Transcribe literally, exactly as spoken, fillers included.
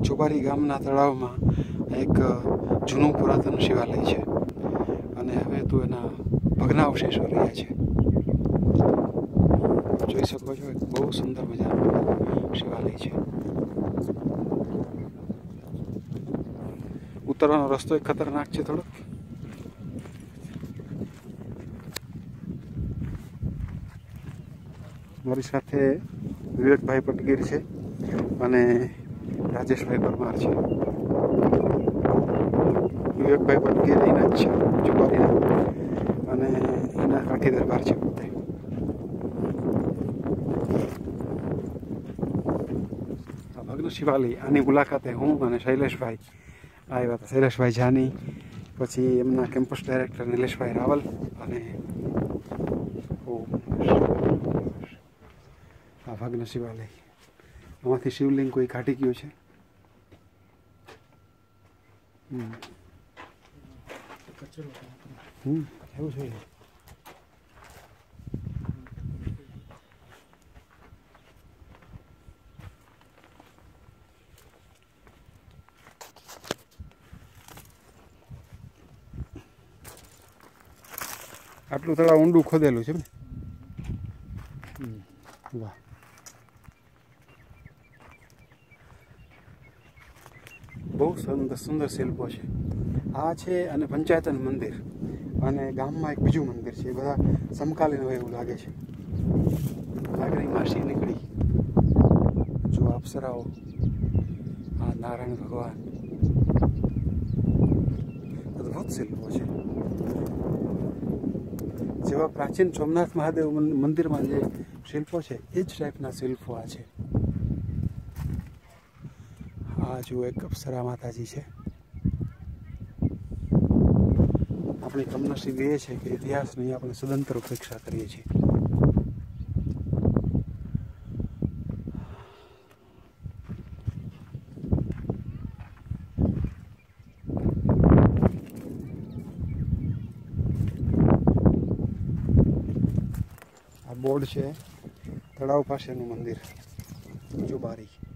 ચોબારી ગામના તળાવમાં એક જૂનું પુરાતન શિવાલય છે અને હવે તો એના ભગ્નાવશેષો રહ્યા છે. જોઈ શકો છો, એક બહુ સુંદર મજાનું શિવાલય છે. ઉતરવાનો રસ્તો એક ખતરનાક છે થોડો. મારી સાથે વિવેકભાઈ પટગીર છે અને રાજેશભાઈ પરમાર છે. વિવેકભાઈ પટગીર એના જ છે ચોબારીના અને એના કાઠી દરબાર છે પોતે. આ ભગ્ન શિવાલય, આની મુલાકાતે હું અને શૈલેષભાઈ આવ્યા હતા. શૈલેષભાઈ જાની, પછી એમના કેમ્પસ ડાયરેક્ટર નિલેશભાઈ રાવલ અને આ ભગ્ન શિવાલય. આમાંથી શિવલિંગ કોઈ કાઢી ગયું છે. હમ હમ એવું છે. આટલું તળાવ ઊંડું ખોદેલું છે ને. વાહ, બહુ સુંદર સુંદર શિલ્પો છે. આ છે અને પંચાયતન મંદિર અને ગામમાં એક બીજું મંદિર છે. એ બધા સમકાલીન હોય એવું લાગે છે. નાગરી માસી નીકળી, જો અપ્સરાઓ, આ નારાયણ ભગવાન, અદભુત શિલ્પો છે. જેવા પ્રાચીન સોમનાથ મહાદેવ મંદિરમાં જે શિલ્પો છે એ જ ટાઈપના શિલ્પો આ છે. આ જો એક અપ્સરા માતાજી છે. આપણી કમનસીબી એ છે કે ઇતિહાસની આપણે સદંતર ઉપેક્ષા કરીએ છીએ. આ બોર્ડ છે તળાવ પાસેનું મંદિર ચોબારી.